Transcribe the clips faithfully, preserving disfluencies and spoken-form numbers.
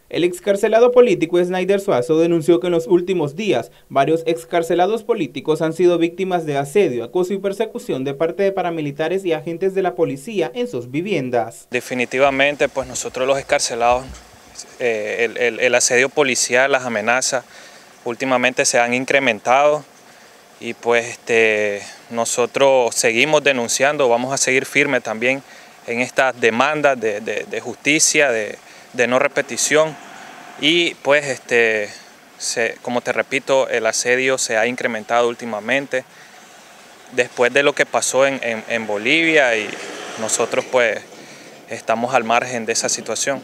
El excarcelado político Snyder Suazo denunció que en los últimos días varios excarcelados políticos han sido víctimas de asedio, acoso y persecución de parte de paramilitares y agentes de la policía en sus viviendas. Definitivamente, pues nosotros los excarcelados, eh, el, el, el asedio policial, las amenazas, últimamente se han incrementado y pues este, nosotros seguimos denunciando, vamos a seguir firmes también en estas demandas de, de, de justicia, de de no repetición y pues este se, como te repito, el asedio se ha incrementado últimamente después de lo que pasó en, en, en Bolivia y nosotros pues estamos al margen de esa situación.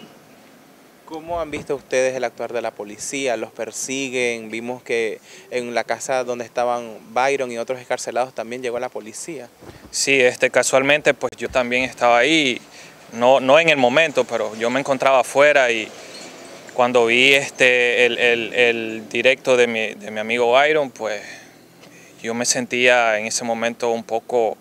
¿Cómo han visto ustedes el actuar de la policía? ¿Los persiguen? Vimos que en la casa donde estaban Byron y otros excarcelados también llegó la policía. Sí, este, casualmente pues yo también estaba ahí. No, no en el momento, pero yo me encontraba afuera y cuando vi este, el, el, el directo de mi, de mi amigo Byron, pues yo me sentía en ese momento un poco,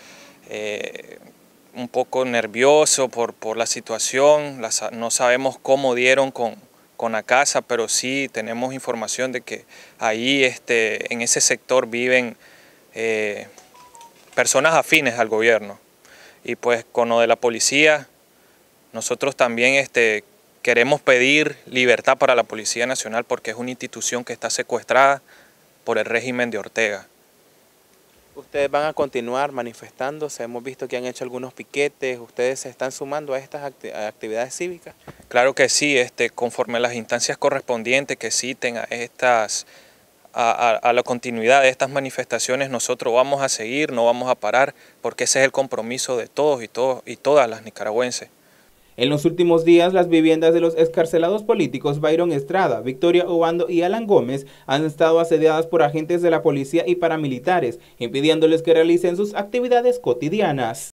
eh, un poco nervioso por, por la situación. Las, no sabemos cómo dieron con, con la casa, pero sí tenemos información de que ahí este, en ese sector viven eh, personas afines al gobierno. Y pues con lo de la policía, nosotros también este, queremos pedir libertad para la Policía Nacional porque es una institución que está secuestrada por el régimen de Ortega. ¿Ustedes van a continuar manifestándose? Hemos visto que han hecho algunos piquetes. ¿Ustedes se están sumando a estas acti- actividades cívicas? Claro que sí, este, conforme a las instancias correspondientes que citen a estas A, a, a la continuidad de estas manifestaciones, nosotros vamos a seguir, no vamos a parar, porque ese es el compromiso de todos y, todos, y todas las nicaragüenses. En los últimos días, las viviendas de los excarcelados políticos Byron Estrada, Victoria Obando y Alan Gómez han estado asediadas por agentes de la policía y paramilitares, impidiéndoles que realicen sus actividades cotidianas.